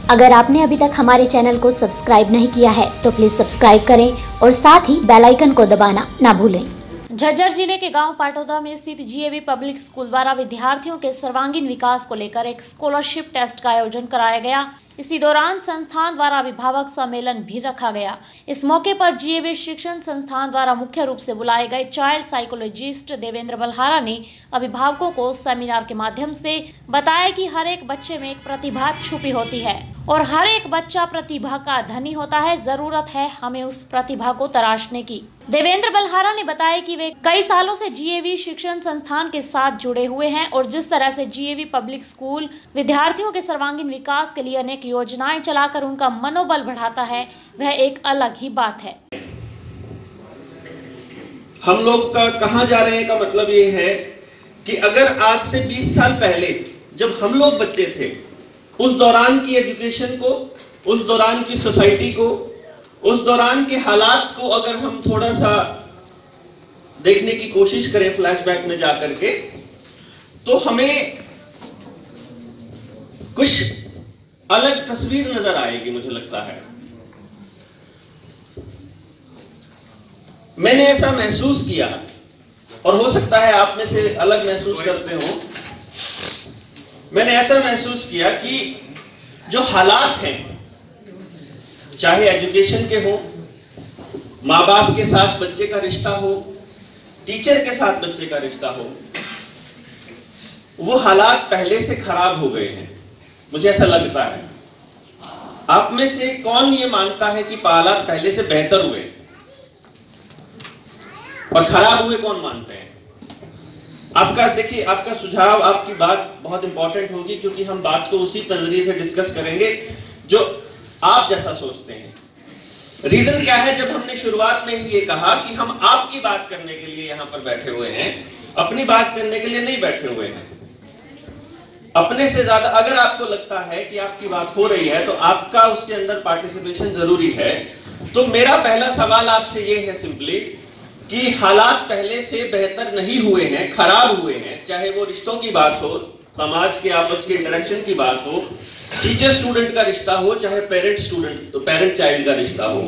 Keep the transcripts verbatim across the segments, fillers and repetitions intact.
अगर आपने अभी तक हमारे चैनल को सब्सक्राइब नहीं किया है तो प्लीज सब्सक्राइब करें और साथ ही बेल आइकन को दबाना ना भूलें। झज्जर जिले के गांव पाटौदा में स्थित जीएवी पब्लिक स्कूल द्वारा विद्यार्थियों के सर्वांगीण विकास को लेकर एक स्कॉलरशिप टेस्ट का आयोजन कराया गया। इसी दौरान संस्थान द्वारा अभिभावक सम्मेलन भी रखा गया। इस मौके पर जीएवी शिक्षण संस्थान द्वारा मुख्य रूप से बुलाए गए चाइल्ड साइकोलॉजिस्ट देवेंद्र बलहारा ने अभिभावकों को सेमिनार के माध्यम से बताया कि हर एक बच्चे में एक प्रतिभा छुपी होती है और हर एक बच्चा प्रतिभा का धनी होता है। जरूरत है हमें उस प्रतिभा को तराशने की। देवेंद्र बलहारा ने बताया कि वे कई सालों से जीएवी शिक्षण संस्थान के साथ जुड़े हुए हैं और जिस तरह से जीएवी पब्लिक स्कूल विद्यार्थियों के सर्वांगीण विकास के लिए अनेक योजनाएं चलाकर उनका मनोबल बढ़ाता है, वह एक अलग ही बात है। हम लोग का कहाँ जा रहे हैं का मतलब ये है कि अगर आज से बीस साल पहले जब हम लोग बच्चे थे, उस दौरान की एजुकेशन को, उस दौरान की सोसाइटी को, उस दौरान के हालात को अगर हम थोड़ा सा देखने की कोशिश करें फ्लैशबैक में जाकर के, तो हमें कुछ अलग तस्वीर नजर आएगी। मुझे लगता है मैंने ऐसा महसूस किया और हो सकता है आप में से अलग महसूस करते हो। मैंने ऐसा महसूस किया कि जो हालात हैं, चाहे एजुकेशन के हो, माँ बाप के साथ बच्चे का रिश्ता हो, टीचर के साथ बच्चे का रिश्ता हो, वो हालात पहले से खराब हो गए हैं। मुझे ऐसा लगता है। आप में से कौन ये मानता है कि हालात पहले से बेहतर हुए और खराब हुए? कौन मानते हैं? आपका देखिए, आपका सुझाव, आपकी बात बहुत इंपॉर्टेंट होगी क्योंकि हम बात को उसी नजरिए से डिस्कस करेंगे जो आप जैसा सोचते हैं। रीजन क्या है? जब हमने शुरुआत में ही ये कहा कि हम आपकी बात करने के लिए यहां पर बैठे हुए हैं, अपनी बात करने के लिए नहीं बैठे हुए हैं। अपने से ज्यादा अगर आपको लगता है कि आपकी बात हो रही है तो आपका उसके अंदर पार्टिसिपेशन जरूरी है। तो मेरा पहला सवाल आपसे ये है सिंपली कि हालात पहले से बेहतर नहीं हुए हैं, खराब हुए हैं। चाहे वो रिश्तों की बात हो, समाज के आपस के इंटरेक्शन की बात हो, टीचर स्टूडेंट का रिश्ता हो, चाहे पेरेंट स्टूडेंट तो पेरेंट चाइल्ड का रिश्ता हो,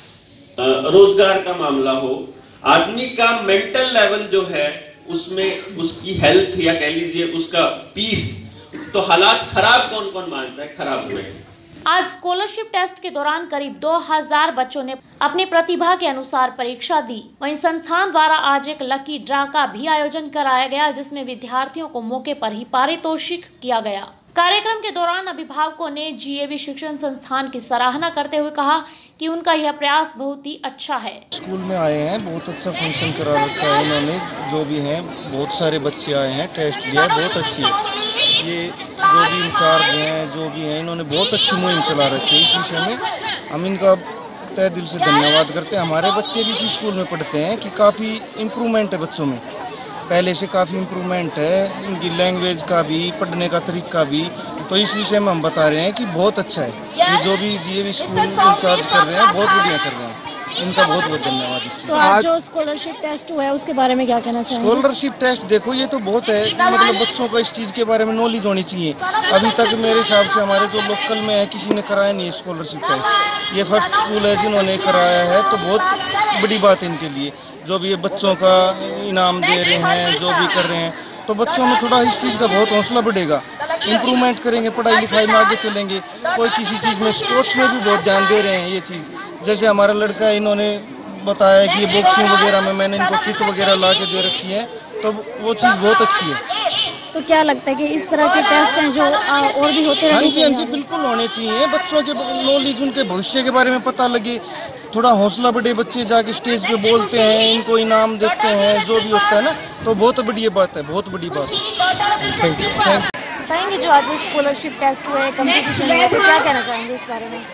रोजगार का मामला हो, आदमी का मेंटल लेवल जो है उसमें उसकी हेल्थ या कह लीजिए उसका पीस, तो हालात खराब कौन कौन मानता है? खराब हुए हैं। आज स्कॉलरशिप टेस्ट के दौरान करीब दो हज़ार बच्चों ने अपनी प्रतिभा के अनुसार परीक्षा दी। वहीं संस्थान द्वारा आज एक लकी ड्रा का भी आयोजन कराया गया जिसमें विद्यार्थियों को मौके पर ही पारितोषिक किया गया। कार्यक्रम के दौरान अभिभावकों ने जीएवी शिक्षण संस्थान की सराहना करते हुए कहा कि उनका यह प्रयास बहुत ही अच्छा है। स्कूल में आए हैं, बहुत अच्छा फंक्शन करा रखा है इन्होंने, जो भी हैं बहुत सारे बच्चे आए हैं, टेस्ट दिया, बहुत अच्छी है। ये जो भी इंचार्ज हैं, जो भी हैं, इन्होंने बहुत अच्छी मुहिम चला रखी है। इस विषय में हम इनका तहे दिल से धन्यवाद करते हैं। हमारे बच्चे भी इसी स्कूल में पढ़ते हैं कि काफ़ी इम्प्रूवमेंट है बच्चों में, पहले से काफ़ी इम्प्रूवमेंट है, इनकी लैंग्वेज का भी, पढ़ने का तरीका भी। तो इस विषय में हम बता रहे हैं कि बहुत अच्छा है। ये जो भी जीएवी स्कूल इंचार्ज कर रहे हैं बहुत बढ़िया कर रहे हैं, इनका बहुत बहुत धन्यवाद। तो आज जो स्कॉलरशिप टेस्ट हुआ है उसके बारे में क्या कहना चाहिए? स्कॉलरशिप टेस्ट देखो, ये तो बहुत है, मतलब बच्चों को इस चीज़ के बारे में नॉलेज होनी चाहिए। अभी तक मेरे हिसाब से हमारे जो लोकल में है किसी ने कराया नहीं है स्कॉलरशिप टेस्ट। ये फर्स्ट स्कूल है जिन्होंने कराया है, तो बहुत बड़ी बात है इनके लिए। जो भी ये बच्चों का इनाम दे रहे हैं, जो भी कर रहे हैं, तो बच्चों में थोड़ा इस चीज़ का बहुत हौसला बढ़ेगा, इम्प्रूवमेंट करेंगे, पढ़ाई लिखाई में आगे चलेंगे। कोई किसी चीज़ में, स्पोर्ट्स में भी बहुत ध्यान दे रहे हैं। ये चीज़ जैसे हमारा लड़का है, इन्होंने बताया कि ये बॉक्सिंग वगैरह में मैंने इनको किट वगैरह ला के दे रखी है, तो वो चीज़ बहुत अच्छी है। तो क्या लगता है कि इस तरह के टेस्ट हैं जो और भी होते हैं? हाँ जी, हाँ जी, बिल्कुल होने चाहिए। बच्चों के नॉलेज, उनके भविष्य के बारे में पता लगे, थोड़ा हौसला बढ़े, बच्चे जाके स्टेज पे बोलते हैं, इनको इनाम देते हैं, जो भी होता है ना, तो बहुत बढ़िया बात है, बहुत बड़ी बात है। Thank you. बताएंगे जो आज स्कॉलरशिप टेस्ट हुए, कंपटीशन हुआ, तो क्या कहना चाहेंगे इस बारे में?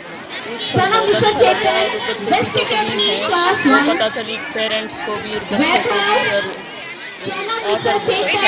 पता चली पेरेंट्स को भी, बच्चों को भी, और आकर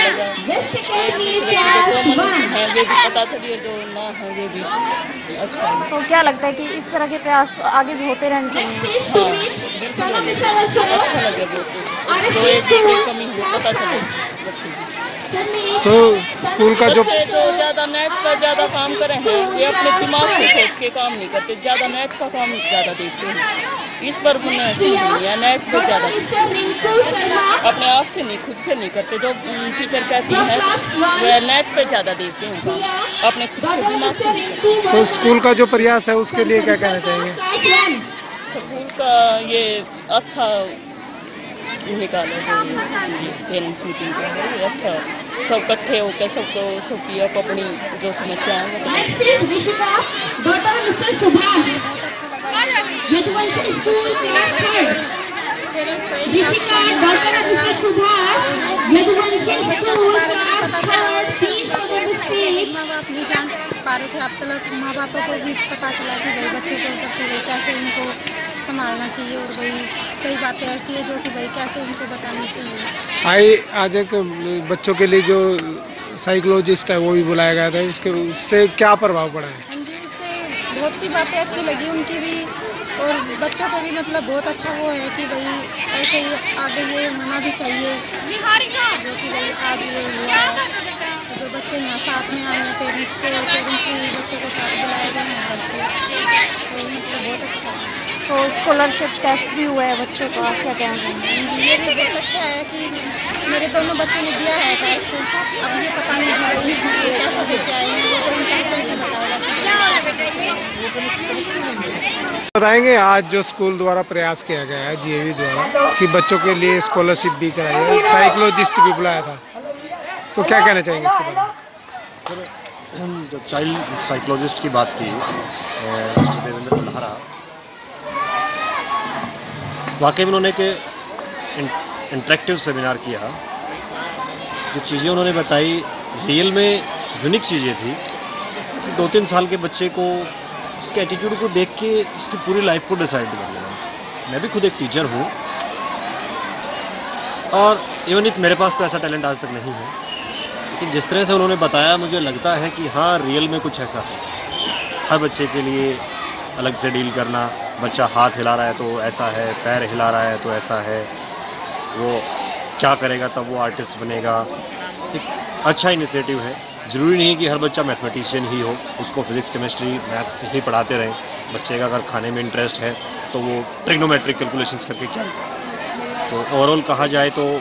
है वे भी पता चली और जो ना है वे भी अच्छा। तो क्या लगता है कि इस तरह के प्रयास आगे भी होते रहने चाहिए? हाँ, अच्छा लगे, जो एक दूसरे की कमी हो पता चले बच्चे की। तो स्कूल का जो बच्चे जो ज़्यादा नेट पर ज़्यादा काम कर रहे हैं, वे अपने दिमाग से सोच के काम नहीं करते, ज़्यादा नेट का काम ज़्यादा देखते हैं। इस पर उन्हें समझ नहीं है, नेट पर ज़्यादा देखते हैं, अपने आप से नहीं, खुद से नहीं करते। जो टीचर कहती है वे नेट पर ज़्यादा देखते हैं काम, अपने खुद से दिमाग से नहीं करते। तो स्कूल का जो प्रयास है उसके लिए क्या कहना चाहेंगे? स्कूल का ये अच्छा निकाला जो ये पेरेंट्स मीटिंग का है, ये अच्छा सब इकट्ठे होकर सबको सबकी आप अपनी जो समस्याएं हैं माँ बाप नहीं जान पा रहे थे, अब तक माँ बापों को भी पता चला कि भाई बच्चों को भाई कैसे उनको संभालना चाहिए, और भाई कई बातें ऐसी है जो कि भाई कैसे उनको बतानी चाहिए। आई आज एक बच्चों के लिए जो साइकोलॉजिस्ट है वो भी बुलाया गया था, उसके उससे क्या प्रभाव पड़ा है? हाँ जी, उससे बहुत सी बातें अच्छी लगी उनकी भी, और बच्चों को भी मतलब बहुत अच्छा वो है कि भाई ऐसे ही आगे ये होना भी चाहिए, जो कि भाई आज ये हुआ है। जो बच्चे यहाँ साथ में आए हैं, पेरेंट्स के पेरेंट्स भी बच्चों को साथ बुलाए गए हैं घर से, तो मतलब बहुत अच्छा है। तो स्कॉलरशिप टेस्ट भी हुआ है बच्चों को, आप क्या कहना चाहेंगे? ये भी बहुत अच्छा है कि मेरे दोनों बच्चों ने दिया है टेस्ट, अब ये पता नहीं कि कैसे देखे आए हैं, वो तो उनका रिजल्ट ही बताएगा। बताएंगे आज जो स्कूल द्वारा प्रयास किया गया है जीएवी द्वारा कि बच्चों के लिए स्कॉलरशिप भी कराई है, साइकोलॉजिस्ट भी बुलाया था, तो क्या कहना चाहेंगे इसके बारे में? सर, जो चाइल्ड साइकोलॉजिस्ट की बात की मिस्टर देवेंद्र मल्हारा, वाकई में उन्होंने एक इंटरेक्टिव सेमिनार किया। जो चीज़ें उन्होंने बताई रियल में यूनिक चीज़ें थी कि दो तीन साल के बच्चे को उसके एटीट्यूड को देख के उसकी पूरी लाइफ को डिसाइड कर लेना। मैं भी खुद एक टीचर हूँ, और इवन इफ मेरे पास तो ऐसा टैलेंट आज तक नहीं है, लेकिन जिस तरह से उन्होंने बताया मुझे लगता है कि हाँ रियल में कुछ ऐसा है। हर बच्चे के लिए अलग से डील करना, बच्चा हाथ हिला रहा है तो ऐसा है, पैर हिला रहा है तो ऐसा है, वो क्या करेगा तब वो आर्टिस्ट बनेगा। एक अच्छा इनिशिएटिव है। ज़रूरी नहीं कि हर बच्चा मैथमेटिशियन ही हो, उसको फिज़िक्स केमिस्ट्री मैथ्स ही पढ़ाते रहें। बच्चे का अगर खाने में इंटरेस्ट है तो वो ट्रिग्नोमेट्रिक कैलकुलेशंस करके क्या, तो ओवरऑल कहा जाए तो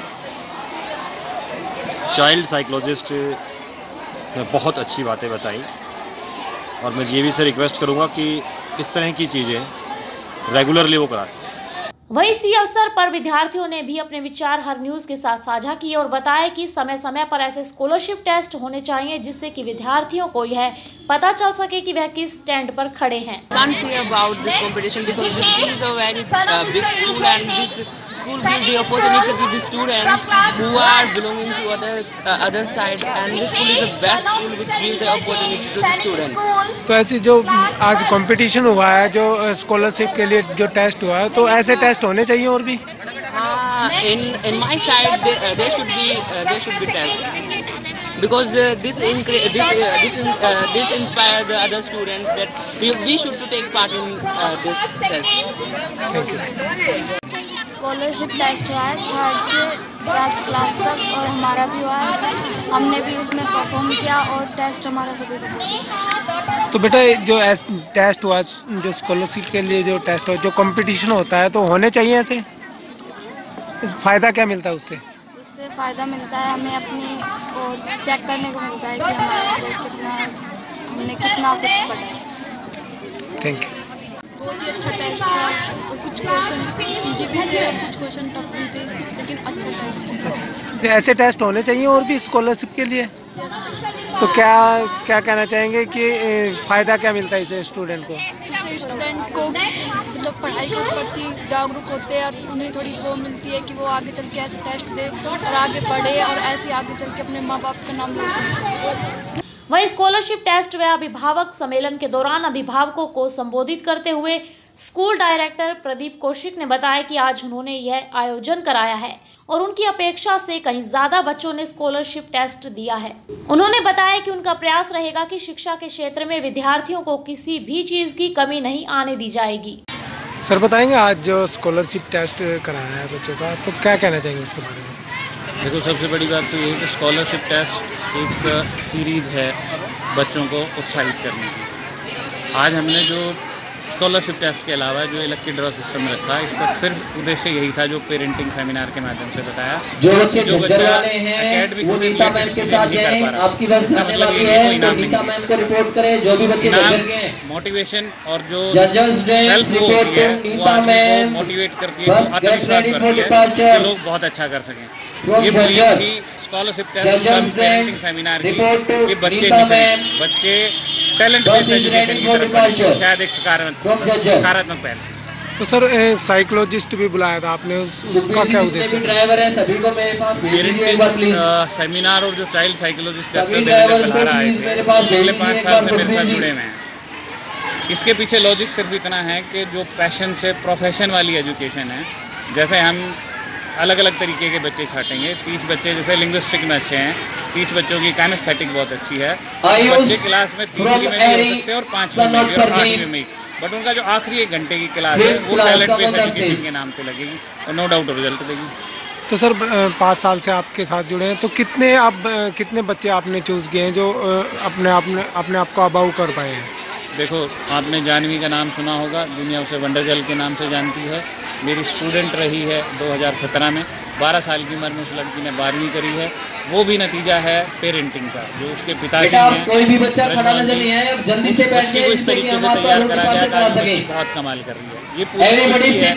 चाइल्ड साइकोलॉजिस्ट ने बहुत अच्छी बातें बताई, और मैं ये भी से रिक्वेस्ट करूँगा कि इस तरह की चीज़ें रेगुलरली वो कराते। वहीं इसी अवसर पर विद्यार्थियों ने भी अपने विचार हर न्यूज के साथ साझा किए और बताया कि समय समय पर ऐसे स्कॉलरशिप टेस्ट होने चाहिए जिससे कि विद्यार्थियों को यह पता चल सके कि वह किस स्टैंड पर खड़े हैं। Can't say about this competition because this school is a very uh, big school, and this school gives the opportunity to the students who are belonging to other uh, other side, and this school is the best school which gives the opportunity to the students. तो ऐसी जो आज competition हुआ है, जो scholarship के लिए जो टेस्ट हुआ है, तो ऐसे टेस्ट होने चाहिए और भी? हाँ, in in my side they, uh, they should be uh, they should be test because uh, this incre this uh, this in, uh, this inspire the other students that we, we should to take part in uh, this test. Thank you. Scholarship test हुआ है third से twelfth class तक, और हमारा भी हुआ है, हमने भी उसमें परफॉर्म किया और टेस्ट हमारा सभी का बहुत अच्छा। तो बेटा जो टेस्ट हुआ, जो स्कॉलरशिप के लिए जो टेस्ट हुआ, जो कंपटीशन होता है, तो होने चाहिए ऐसे? फ़ायदा क्या मिलता है उससे? इससे फ़ायदा मिलता है हमें अपनी और चेक करने को मिलता है कि हमारे कितना हमने कितना कुछ पढ़ा है। Thank you. बहुत ही अच्छा टेस्ट था, और कुछ क्वेश्चन इजी भी थे और कुछ क्वेश्चन टफ भी थे, लेकिन अच्छा टेस्ट था। अच्छा, ऐसे टेस्ट होने चाहिए और भी स्कॉलरशिप के लिए? तो क्या क्या कहना चाहेंगे कि फ़ायदा क्या मिलता है इसे स्टूडेंट को? इससे स्टूडेंट को मतलब पढ़ाई के प्रति जागरूक होते हैं, और उन्हें थोड़ी वो मिलती है कि वो आगे चल के ऐसे टेस्ट दे और आगे पढ़े, और ऐसे आगे चल के अपने माँ बाप का नाम रोशन करे। वहीं स्कॉलरशिप टेस्ट व अभिभावक सम्मेलन के दौरान अभिभावकों को संबोधित करते हुए स्कूल डायरेक्टर प्रदीप कौशिक ने बताया कि आज उन्होंने यह आयोजन कराया है और उनकी अपेक्षा से कहीं ज्यादा बच्चों ने स्कॉलरशिप टेस्ट दिया है। उन्होंने बताया कि उनका प्रयास रहेगा कि शिक्षा के क्षेत्र में विद्यार्थियों को किसी भी चीज की कमी नहीं आने दी जाएगी। सर बताएंगे आज जो स्कॉलरशिप टेस्ट कराया है बच्चों का, तो क्या कहना चाहेंगे इसके बारे में? देखो, सबसे बड़ी बात तो ये है कि स्कॉलरशिप टेस्ट एक सीरीज़ है बच्चों को उत्साहित करने की। आज हमने जो स्कॉलरशिप टेस्ट के अलावा जो लकी ड्रॉ सिस्टम रखा, इसका सिर्फ उद्देश्य यही था जो पेरेंटिंग सेमिनार के माध्यम से बताया। जो बच्चे झज्जर वाले हैं वो नीता मैम के साथ जाएं, आपकी बस जाने वाली है तो नीता मैम को रिपोर्ट करें। जो भी बच्चे झज्जर के हैं, मोटिवेशन और जो जजर्स days report to Nita ma'am, motivate करके आत्मविश्वास बढ़ती है, लोग बहुत अच्छा कर सकें। ये पूरी स्कॉलरशिप टेस्ट पेरेंटिंग सेमिनार की कि बच्चे बच्चे टैलेंट बेस्ड एजुकेशन की तरफ बढ़े, शायद एक सकारात्मक पहल। तो सर साइकोलॉजिस्ट भी बुलाया था आपने, उस, उसका क्या उद्देश्य है? ड्राइवर है, सभी को मेरे पास पेरेंटिंग सेमिनार और जो चाइल्ड साइकोलॉजिस्ट पिछले पाँच साल से मेरे साथ जुड़े हुए हैं। इसके पीछे लॉजिक सिर्फ इतना है कि जो पैशन से प्रोफेशन वाली एजुकेशन है, जैसे हम अलग अलग तरीके के बच्चे छाटेंगे। तीस बच्चे जैसे लिंग्विस्टिक में अच्छे हैं, तीस बच्चों की काइनेस्थेटिक बहुत अच्छी है, बच्चे क्लास में तीसरी में भी हो सकते हैं और पाँचवीं में भी और आठवीं में भी, बट उनका जो आखिरी एक घंटे की क्लास है वो टैलेंट बेस्ड एजुकेशन के नाम पे लगेगी और नो डाउट रिजल्ट देगी। तो सर पाँच साल से आपके साथ जुड़े हैं, तो कितने आप कितने बच्चे आपने चूज़ किए हैं जो अपने आपने अपने आप को अबाउ कर पाए हैं? देखो, आपने जानवी का नाम सुना होगा, दुनिया उसे वंडर गर्ल के नाम से जानती है। मेरी स्टूडेंट रही है दो हज़ार सत्रह में, बारह साल की उम्र में उस लड़की ने बारहवीं करी है। वो भी नतीजा है पेरेंटिंग का, जो उसके पिताजी हैं। कोई भी बच्चा खड़ा नजर नहीं है, अब जल्दी से बैठिए इस तरीके से तैयार करा गया, बहुत कमाल कर रही है। ये पूरी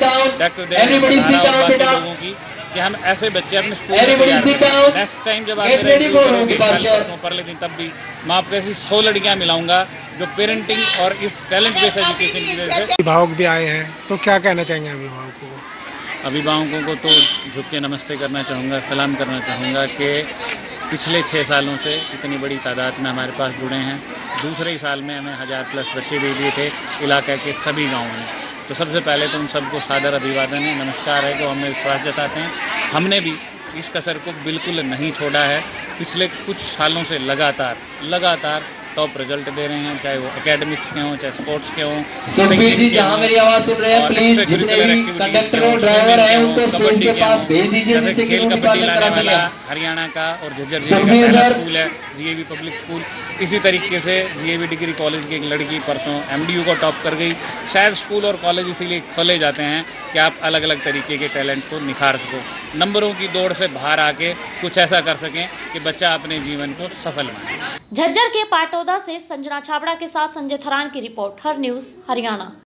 लोगों की कि हम ऐसे बच्चे अपने स्कूल में तैयार करें। नेक्स्ट टाइम जब आप परले दिन, तब भी मैं आपको ऐसी सौ लड़कियां मिलाऊंगा जो पेरेंटिंग और इस टैलेंट बेस्ड एजुकेशन की वजह से। अभिभावक भी आए हैं, तो क्या कहना चाहेंगे अभिभावकों को? अभिभावकों को तो झुक के नमस्ते करना चाहूँगा, सलाम करना चाहूँगा कि पिछले छः सालों से इतनी बड़ी तादाद में हमारे पास जुड़े हैं। दूसरे ही साल में हमें हज़ार प्लस बच्चे दे दिए थे इलाके के सभी गाँवों में। तो सबसे पहले तो उन सबको सादर अभिवादन है, नमस्कार है, जो हमें विश्वास जताते हैं। हमने भी इस कसर को बिल्कुल नहीं छोड़ा है। पिछले कुछ सालों से लगातार लगातार टॉप रिजल्ट दे रहे हैं, चाहे वो एकेडमिक्स के हों, चाहे स्पोर्ट्स के हों। सुखबीर जी, जहां मेरी आवाज सुन रहे हैं, प्लीज जितने भी कंडक्टर और ड्राइवर हैं उनको स्टेज के पास भेज दीजिए, जिससे कि उनकी बातें करा सके। हरियाणा का और झज्जर जिले का पहला स्कूल है जीएवी पब्लिक स्कूल। इसी तरीके से जीएवी डिग्री कॉलेज की एक लड़की परसों एमडीयू को टॉप कर गई। शायद स्कूल और कॉलेज इसीलिए खोले जाते हैं कि आप अलग अलग तरीके के टैलेंट को निखार सको, नंबरों की दौड़ से बाहर आके कुछ ऐसा कर सकें कि बच्चा अपने जीवन को सफल बनाए। झज्जर के पाटौदा से संजना छाबड़ा के साथ संजय थरान की रिपोर्ट, हर न्यूज़ हरियाणा।